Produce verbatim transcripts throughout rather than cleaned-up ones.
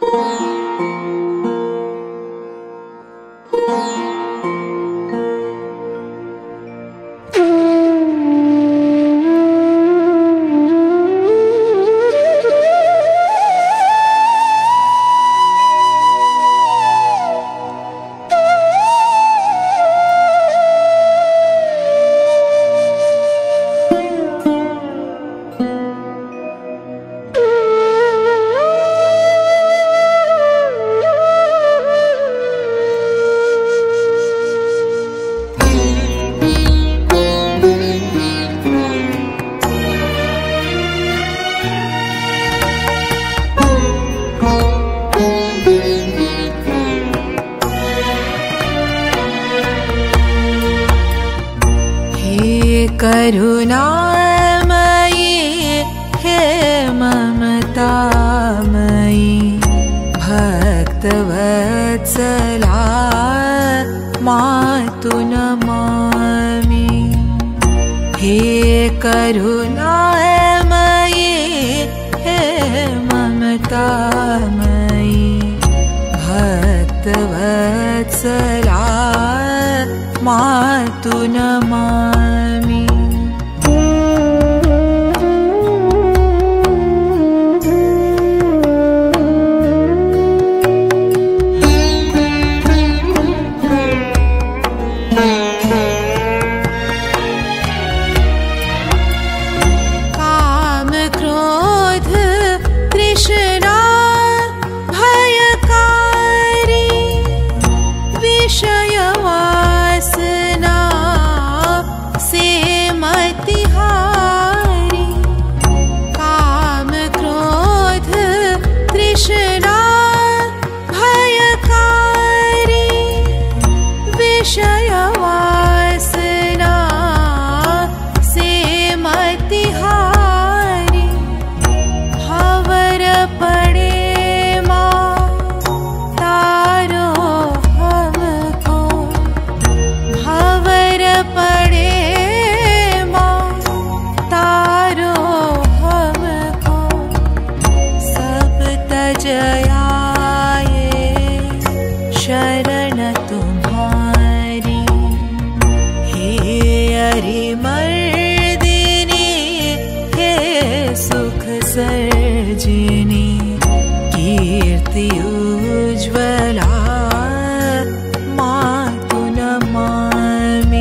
करुणामयी हे ममतामयी भक्तवत्सला मातु नमामि। हे करुणामयी हे ममतामयी भक्तवत्सला मातु नमामि। काम क्रोध तृष्णा भयकारी विषय वासना से मतिहारी। काम क्रोध तृष्णा भयकारी विषय वासना से मतिहारी। भंवर पड़े माँ तारो हमको, भंवर पड़े माँ तारो हमको। सब तज आए शरण तुम्हारी। हे अरिमर्दिनी हे सुख सर्जिनी कीर्ति उज्ज्वला मातु नमामि।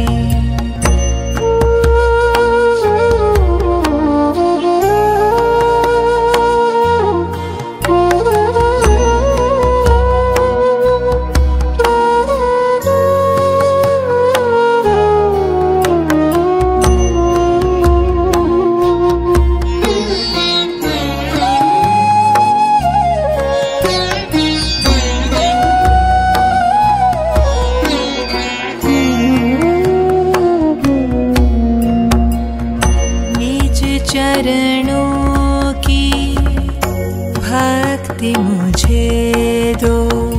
चरणों की भक्ति मुझे दो,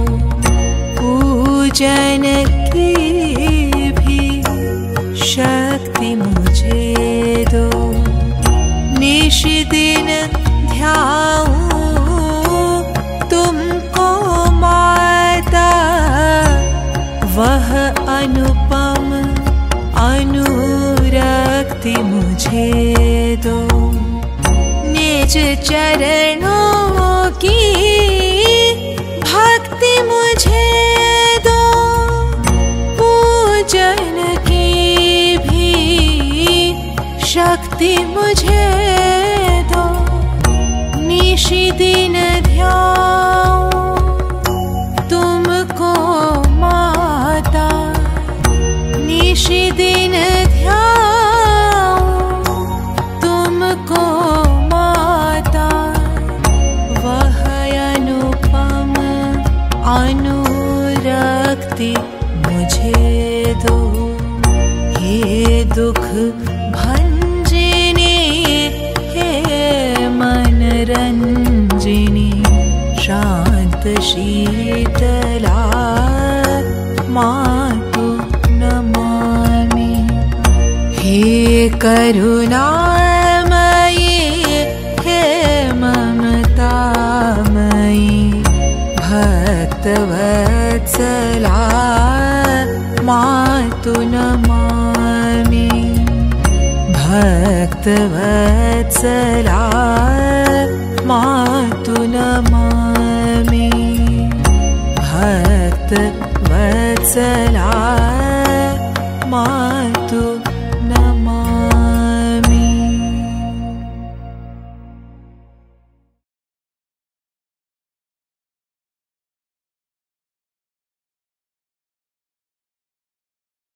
पूजन की भी शक्ति मुझे दो। निश दिन ध्याऊं तुमको माता, वह अनुपम अनुरक्ति मुझे दो। निज चरणों की भक्ति मुझे दो, पूजन की भी शक्ति मुझे दो। निशि दिन ध्याऊं तुमको माता, निशि दिन ध्याऊं तुमको माता। वह अनुपम अनुरक्ति मुझे दो। हे दुख भंजिनी हे मन रंजिनी शांत शीतला मातु नमामि। हे करुणामयी हे ममतामयी भक्तवत्सला मातु नमामि भक्तवत्सला मातु नमामि भक्तवत्सला मातु